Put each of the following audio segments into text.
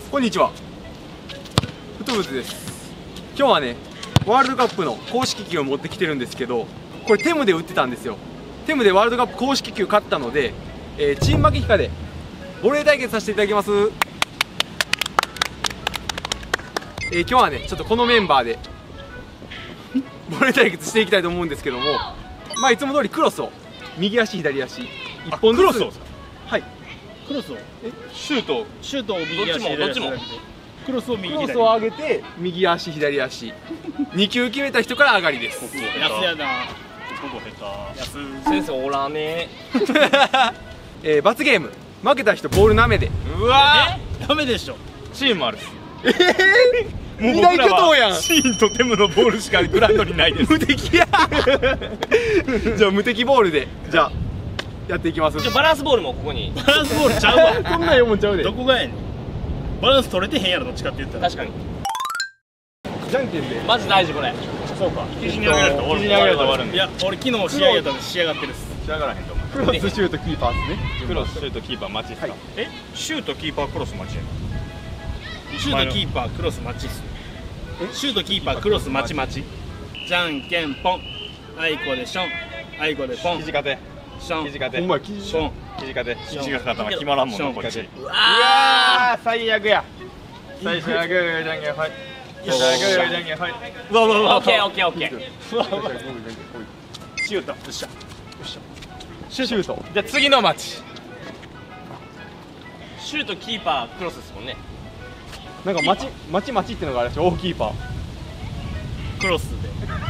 こんにちは、ふとぶつです。今日はね、ワールドカップの公式球を持ってきてるんですけど、これテムで売ってたんですよ。テムでワールドカップ公式球買ったので、チーム負け以下でボレー対決させていただきます。今日はね、ちょっとこのメンバーでボレー対決していきたいと思うんですけども、まあいつも通りクロスを右足左足1本ずつ。クロスを、はい、クロスをシュートを右足どっちもクロスを右左、クロスを上げて右足左足2球決めた人から上がりです。 安やな、 先生おらねえ。罰ゲーム、負けた人ボールなめで。 うわー、ダメでしょ。 チームある。 もう二大巨頭やん。 シーンとテムのボールしかグラウンドにないです。 無敵やじゃあ無敵ボールでじゃあやっていきます。 じゃあバランスボールもここに。 バランスボールちゃうわこんなん読むんちゃうで。 どこがやねん。バランス取れてへんやろ、どっちかって言ったら。 確かにじゃんけんでまず大事これ。 そうか、 生地に上げると終わるんで。 いや、俺昨日仕上げたんで仕上がってるっす。 仕上がらへんと思う。 クロスシュートキーパーですね。 クロスシュートキーパー待ちですか。 え、シュートキーパークロス待ちやな。シュートキーパークロス待ちっす。シュートキーパークロス待ち待ち。じゃんけんポン、あいこでション、あいこでポン、 生地勝て、 ション、 生地勝て、 お前生地ション、 生地勝て。生地が勝ったら決まらんもんなこっち。 うわー最悪や。 最初はグーじゃんけんはい。最初はグーじゃんけんはい。 うわうわうわ、 オッケーオッケーオッケー。 シュート、よっしゃ。 シュート。 じゃあ次のマッチ。シュートキーパークロスですもんね。 なんかマチってのがあるでしょ。大キーパークロスで。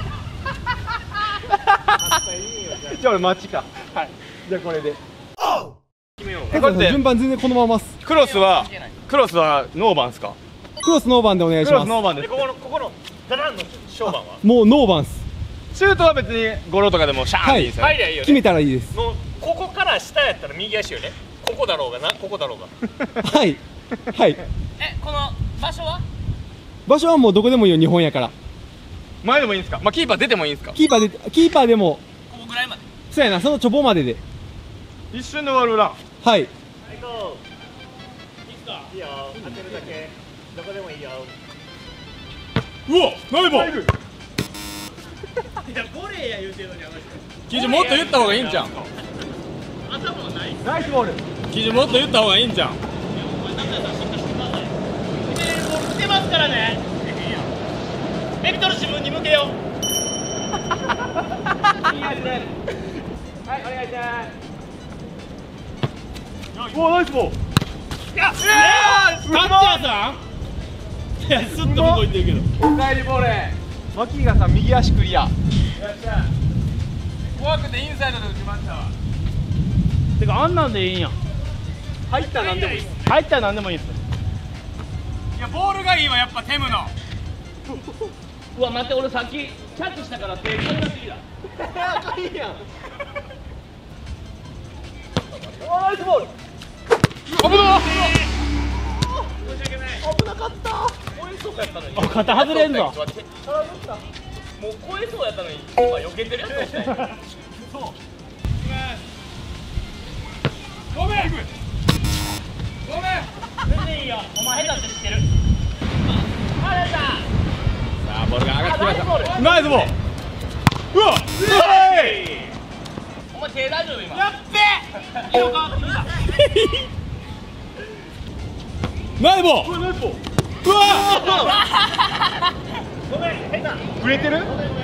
じゃあ俺マチか。 はい。 じゃあこれで決めよう。 これ順番全然このままっす。 クロスはノーバンですか。 クロスノーバンでお願いします。 ノーバンです。 ここのダランの勝負は。 もうノーバンっす。 シュートは別にゴロとかでもシャーンでいいですよね。 入りゃいいよね。 決めたらいいです。 もうここから下やったら右足よね。ここだろうがな、ここだろうが。 はいはいこの場所は場所はもうどこでもいいよ。日本やから。 前でもいいんですか。まあキーパー出てもいいんですか。 キーパーでもここぐらいまで。 そうやな、そのちょぼまでで。 一瞬で終わるな。 はい。 いいっすか。いいよ、当てるだけ。どこでもいいよ。 うわ、ナイボ。 いや、ボレーや言うてるのに、あの人。 記事もっと言った方がいいんじゃん。 頭はない。 ナイスボール。 記事もっと言った方がいいんじゃん。 来てますからね。ベクトル自分に向けよう。 はいお願いします。おおナイスボール。 いや、タッチャーさん。いや、すっと向こう行ってるけど。 おかえりボレー。マキーガさん右足クリア。 怖くてインサイドで打ちましたわ。 てか、あんなんでいいんや。 入ったらなんでもいい。 入ったらなんでもいいっす。 いやボールがいいわ、やっぱテムの。 うわ、待って、俺さっきキャッチしたから手軽なすぎだ。 あかんやん。おナイスボール。 危な。 危なかった。 超えそうやったのに。 肩外れんぞ。 もう超えそうやったのに、今避けてるやつおったんや。そう。ごめん。 全然いいよ。お前下手って知ってる。 さあボールが上がってきました。 ナイスボール。 うわ。 お前手大丈夫今。 やっべ。 色変わってきた。 ナイスボール。うわ。 ごめん、下手。 売れてる。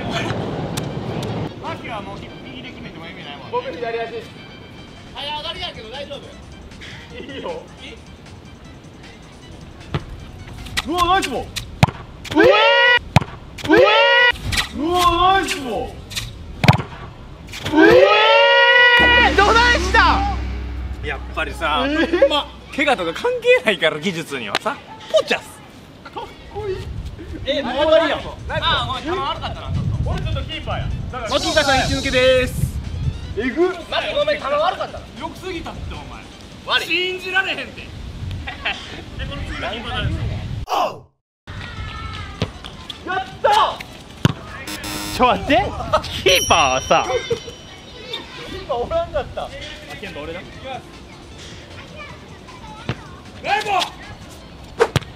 マキはもう右で決めても意味ないもん。 僕左足です。 早上がりやけど大丈夫。 いいよ。うわナイスボール。うわナイスボール。どないした。 やっぱりさ、怪我とか関係ないから技術にはさ、ポチャス。 終わりやん。 ああ、ごめん、球悪かったな、ちょっと。 俺ちょっとキーパーや。 マキーガさん一抜けです。えぐ。 マジごめん、球悪かったな。 よくすぎたってお前。 悪い。 信じられへんって。で、この次のキーパー誰ですか。 やったちょ待って。キーパーはさ。 キーパーおらんかった。 あ、けんど俺だ。 ライボ。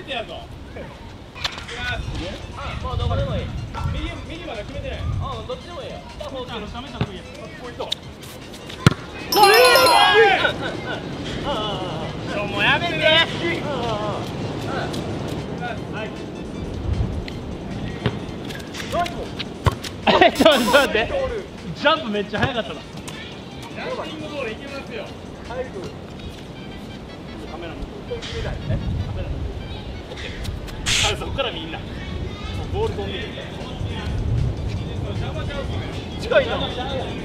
てやるぞ。もうどこでもいい。右まで決めてない。どっちでもいいよ。ダメだといいや。ポイント。もうやめて。ちょっと待って。ジャンプめっちゃ速かったな。ジャンピングボールいけますよ。カメラ向こう。カメラ向こう。そこからみんな。ボール飛んでる。近いな。ナ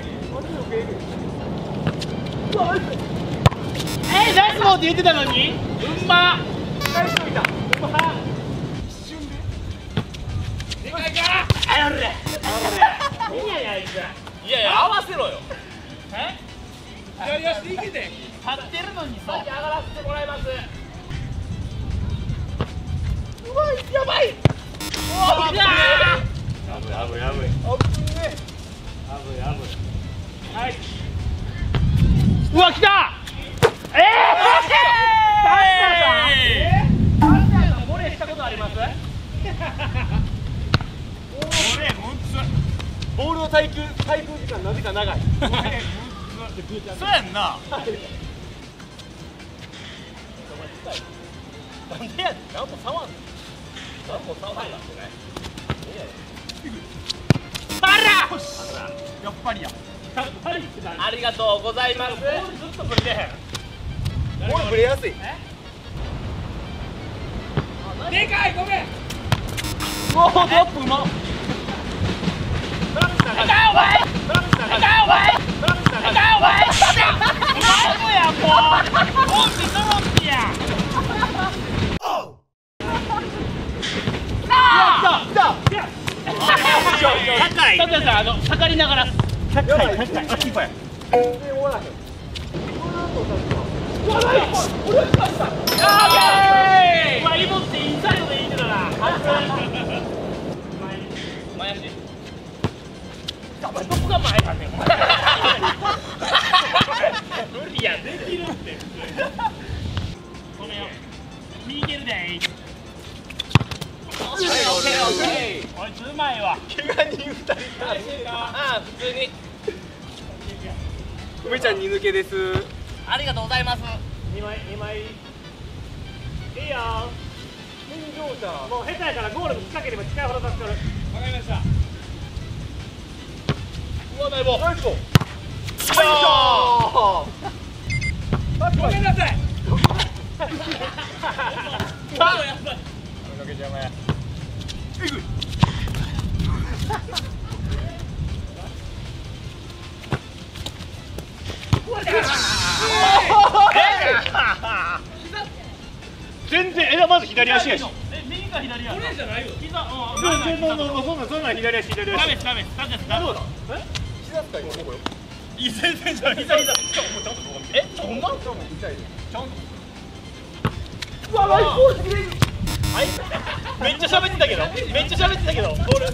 イスボールって言ってたのに。うんま。ナイス見た。うんま。一瞬で。でかいか。あれ。いやいやあいつ。いやいや合わせろよ。左足でいけて。立ってるのにさ。上がらせてもらいます。うわやばい。おお。やぶい。はい。うわ来た。ボレーしたことあります？ボールの滞空時間なぜか長い。そうやんな。なんでやねん。何も触んねん。やっぱりや。ありがとうございます。ボールずっとぶれてへん。ボールぶれやすい。でかいごめん。もうドロップうまっ。下がりながら。高い。キーパーや。イボってインサイドでいいんだな。前足。どこが前だね。無理や、できるって。ごめんよ。引いてるで。おい、つうまいわ。怪我人2人。ああ、普通に。 梅ちゃん2抜けです。 ありがとうございます。2枚。いいよ。もう下手やからゴールに近ければ近いほど助かる。わかりました。うわ、ナイボー。ナイスボー。ごめんなさい。えぐい。全然まず左足やし。右か左や。これじゃないよ。膝。そんな左足。ダメ。膝使いここよ。全然じゃない。膝。ほんま？ちゃんと。うわ、ナイスボールすぎる。めっちゃ喋ってたけど、ボール。うわ、めっちゃボールえぐい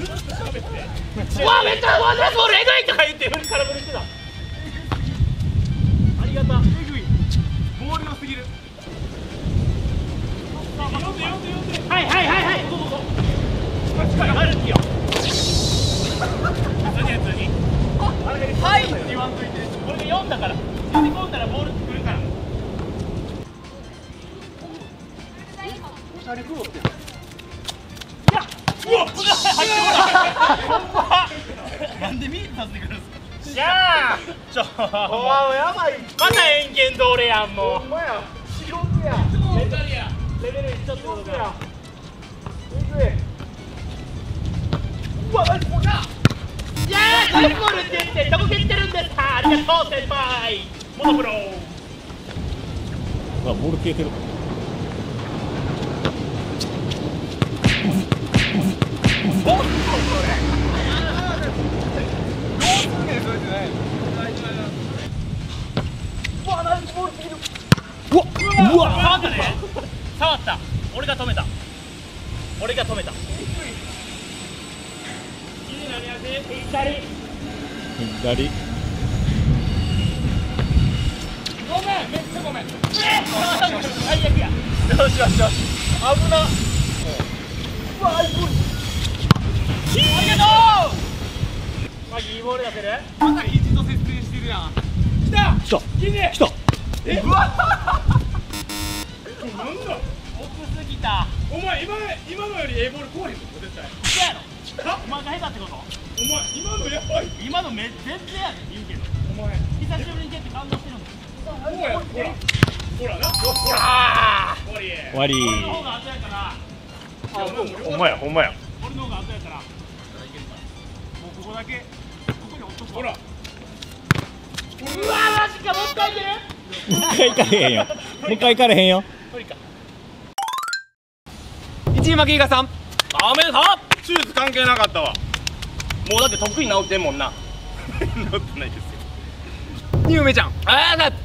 とか言って空振りしてた。ありがた。えぐい。ボール良すぎる。はい。どうぞ。マルキよ。普通に。はいって言わんといて。これで4だから。読み込んだらボール作るから。おしゃれクロスって。うわっ。なんで右させてくるんですか。しゃあ。お前やばい。また円形通れやんもう。ほんまや。仕事や。レベル1ちょっとことか。うわ、ナイスボールだ。いやー、ナイスボールって言ってどこ蹴ってるんですか。ありがとう先輩。モノクロ。ボール消えてる。うわ、触ったね。触った。俺が止めた。左。ごめん、めっちゃごめん。最悪や。よし。危な。 マギいいボール出せる？ まだ肘と接戦してるやん。 来た来た来た。 うわなんだ奥すぎた。 お前今のよりええボールこうへんぞ絶対。 嘘やろ。お前が下手ってこと？ お前今のやばい。 今の全然やで言うけど。 お前久しぶりに蹴って感動してるんだ。 ほらほらな。終わり。 終わり。 俺の方が後やから。 ほんまやほんまや。 俺の方が後やから。もうここだけ。ここに落とす。 ほら。 うわマジかもう一回いける？ もう一回行かれへんよ。もう一回行かれへんよ。 無理か。 1位負けいがさん。 おめでとう。 手術関係なかったわ。 もうだって得意治ってんもんな。 治ってないですよ。 2位梅ちゃん。 あり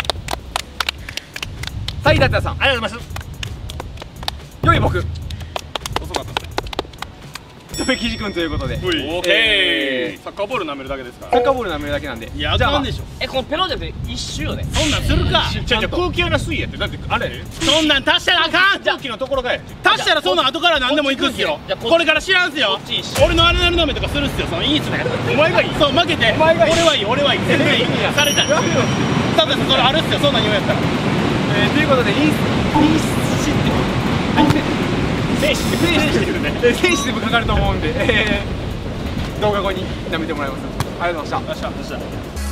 3位達也さん。 がとうございます。 4位僕。 遅かったですね。 留吉君ということで。 オーケー。サッカーボール舐めるだけですから。 サッカーボール舐めるだけなんで。 いや、あじゃあかんでしょ。 このペロじゃなくて一周よね。 そんなんするか。 ちゃんと空気穴水やってだってあれ。そんなん足したらあかん。空気のところがや。足したらそんなん後から何でもいくっすよ。これから知らんすよ。俺のあれなるなめとかするっすよ。そのいいっすね。お前がいい。そう負けて。俺はいい俺はいい。全然いい。された。だってそれあるっすよ。そんなん言うんやったら。 ということで、インシティブ。センシティブね。センシティブかかると思うんで、動画後に舐めてもらいます。ありがとうございました。